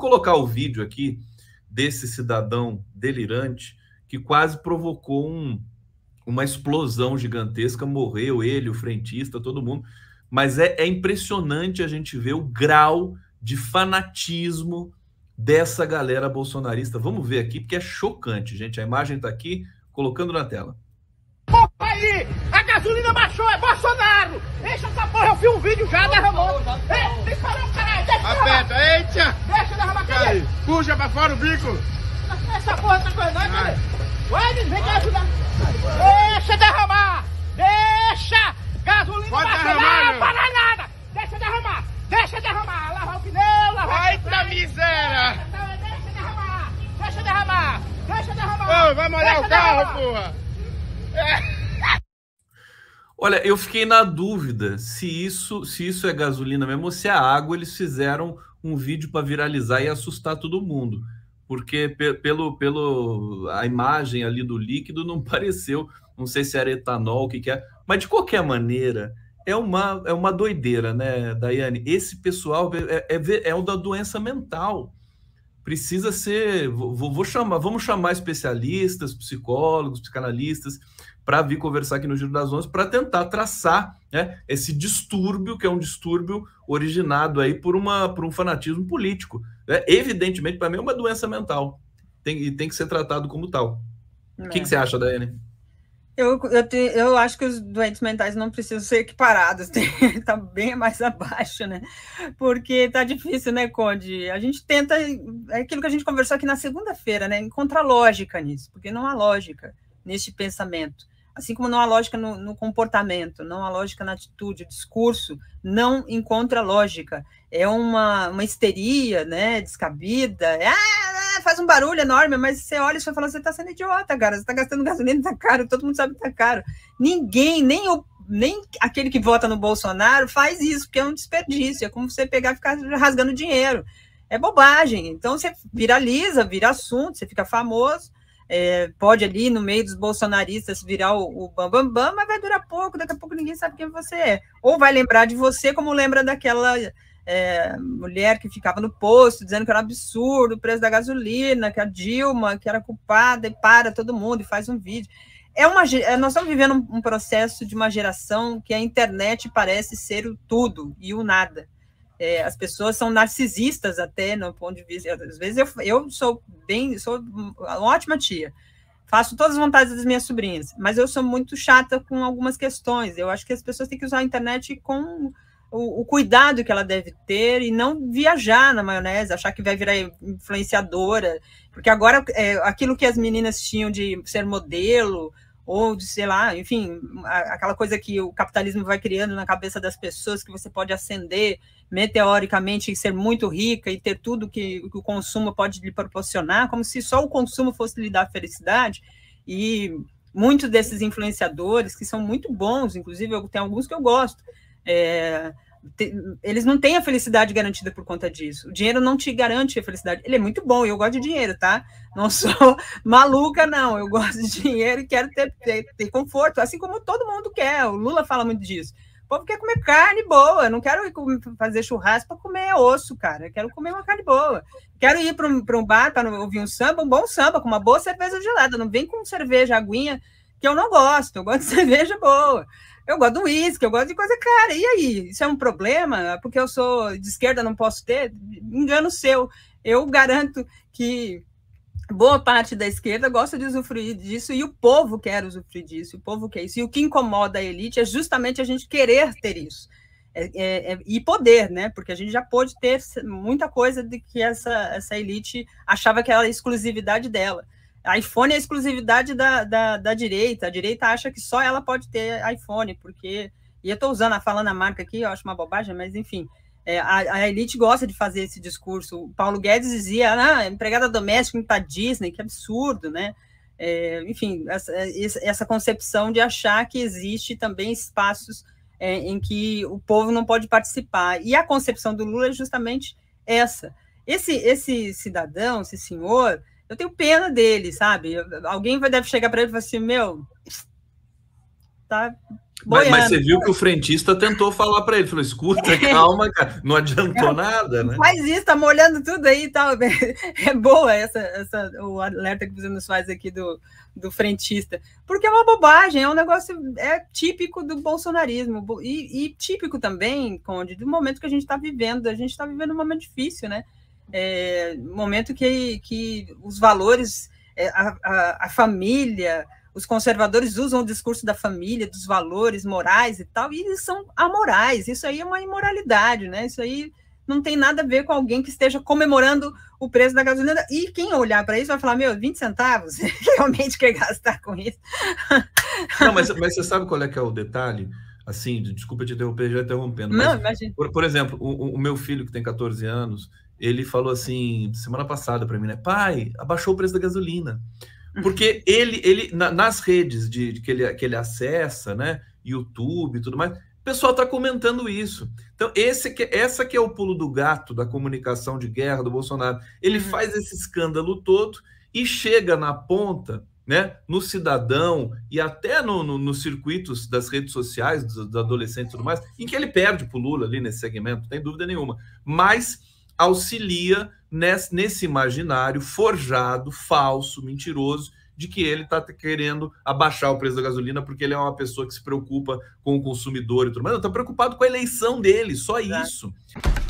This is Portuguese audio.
colocar o vídeo aqui desse cidadão delirante que quase provocou uma explosão gigantesca, morreu ele, o frentista, todo mundo. Mas é impressionante a gente ver o grau de fanatismo dessa galera bolsonarista. Vamos ver aqui, porque é chocante, gente. A imagem está aqui, colocando na tela. Aí, a gasolina baixou, é Bolsonaro! Deixa essa porra, eu vi um vídeo já derramando. Disparou, caralho, deixa aperta, eita! Deixa derramar, cadê? Puxa pra fora o bico! Essa porra tá correndo, cadê? Vai, vem cá ajudar. Deixa derramar! Deixa! Gasolina pode baixou, derramar, não para nada! Deixa derramar! Deixa derramar! Lavar o pneu, lavar o pneu! Eita miséria! Deixa derramar! Deixa derramar! Deixa derramar! Ô, vai molhar o carro, porra! Olha, eu fiquei na dúvida se isso é gasolina mesmo ou se é água. Eles fizeram um vídeo para viralizar e assustar todo mundo, porque pelo a imagem ali do líquido não pareceu, não sei se era etanol, o que é, mas de qualquer maneira é uma doideira, né, Daiane? Esse pessoal é o da doença mental. Precisa ser, vamos chamar especialistas, psicólogos, psicanalistas, para vir conversar aqui no Giro das 11, para tentar traçar, né, esse distúrbio, que é um distúrbio originado aí por um fanatismo político. Né? Evidentemente, para mim, é uma doença mental, e tem que ser tratado como tal. O que você acha, Daiane? Eu acho que os doentes mentais não precisam ser equiparados, está bem mais abaixo, né? Porque tá difícil, né, Conde? A gente tenta, é aquilo que a gente conversou aqui na segunda-feira, né? Encontrar lógica nisso, porque não há lógica neste pensamento. Assim como não há lógica no comportamento, não há lógica na atitude, o discurso não encontra lógica. É uma histeria, né, descabida, faz um barulho enorme, mas você olha e você fala, você está sendo idiota, cara, você está gastando gasolina, está caro, todo mundo sabe que está caro. Ninguém, nem aquele que vota no Bolsonaro faz isso, porque é um desperdício, é como você pegar e ficar rasgando dinheiro. É bobagem. Então você viraliza, vira assunto, você fica famoso, pode ali no meio dos bolsonaristas virar o bambambam, mas vai durar pouco, daqui a pouco ninguém sabe quem você é. Ou vai lembrar de você como lembra daquela mulher que ficava no posto dizendo que era um absurdo o preço da gasolina, que a Dilma que era culpada, e para todo mundo e faz um vídeo. Nós estamos vivendo um processo de uma geração que a internet parece ser o tudo e o nada. As pessoas são narcisistas até, no ponto de vista. Às vezes eu sou uma ótima tia, faço todas as vontades das minhas sobrinhas, mas eu sou muito chata com algumas questões. Eu acho que as pessoas têm que usar a internet com o cuidado que ela deve ter e não viajar na maionese, achar que vai virar influenciadora, porque agora aquilo que as meninas tinham de ser modelo, ou de, sei lá, enfim, aquela coisa que o capitalismo vai criando na cabeça das pessoas, que você pode ascender meteoricamente e ser muito rica e ter tudo que o consumo pode lhe proporcionar, como se só o consumo fosse lhe dar felicidade. E muitos desses influenciadores, que são muito bons, inclusive eu tenho alguns que eu gosto, eles não têm a felicidade garantida por conta disso. O dinheiro não te garante a felicidade. Ele é muito bom, eu gosto de dinheiro, tá? Não sou maluca, não. Eu gosto de dinheiro e quero ter conforto, assim como todo mundo quer. O Lula fala muito disso. O povo quer comer carne boa. Eu não quero ir fazer churrasco para comer osso, cara. Eu quero comer uma carne boa. Quero ir para um bar para ouvir um samba, um bom samba, com uma boa cerveja gelada. Não vem com cerveja, aguinha, que eu não gosto. Eu gosto de cerveja boa. Eu gosto do uísque, eu gosto de coisa cara. E aí? Isso é um problema? Porque eu sou de esquerda, não posso ter? Engano seu. Eu garanto que boa parte da esquerda gosta de usufruir disso e o povo quer usufruir disso, o povo quer isso. E o que incomoda a elite é justamente a gente querer ter isso. E poder, né? Porque a gente já pôde ter muita coisa de que essa elite achava que era a exclusividade dela. iPhone é a exclusividade da direita. A direita acha que só ela pode ter iPhone, porque... E eu estou falando a marca aqui, eu acho uma bobagem, mas enfim, a elite gosta de fazer esse discurso. O Paulo Guedes dizia, empregada doméstica para Disney, que absurdo, né? Enfim, essa concepção de achar que existe também espaços em que o povo não pode participar. E a concepção do Lula é justamente essa. Esse cidadão, esse senhor... Eu tenho pena dele, sabe? Alguém deve chegar para ele e falar assim, boiando. Mas você viu que o frentista tentou falar para ele, falou, escuta, calma, cara, não adiantou nada, né? Faz isso, tá molhando tudo aí e tal. É boa o alerta que você nos faz aqui do frentista, porque é uma bobagem, é um negócio típico do bolsonarismo, e típico também, Conde, do momento que a gente está vivendo. A gente está vivendo um momento difícil, né? Momento que os valores, a família, os conservadores usam o discurso da família, dos valores morais e tal, e eles são amorais. Isso aí é uma imoralidade, né? Isso aí não tem nada a ver com alguém que esteja comemorando o preço da gasolina. E quem olhar para isso vai falar, 20 centavos? Realmente quer gastar com isso? Não, mas você sabe qual é que é o detalhe? Assim, desculpa te interromper, já interrompendo. Não, imagina. Por exemplo, o meu filho, que tem 14 anos, ele falou assim, semana passada para mim, né? Pai, abaixou o preço da gasolina. Porque ele nas redes que ele acessa, né? YouTube e tudo mais, o pessoal está comentando isso. Então, essa que é o pulo do gato da comunicação de guerra do Bolsonaro. Ele faz esse escândalo todo e chega na ponta, né, no cidadão e até nos circuitos das redes sociais, dos adolescentes e tudo mais, em que ele perde para o Lula ali nesse segmento, não tem dúvida nenhuma. Mas auxilia nesse imaginário forjado, falso, mentiroso, de que ele está querendo abaixar o preço da gasolina porque ele é uma pessoa que se preocupa com o consumidor e tudo mais. Não, está preocupado com a eleição dele, só isso.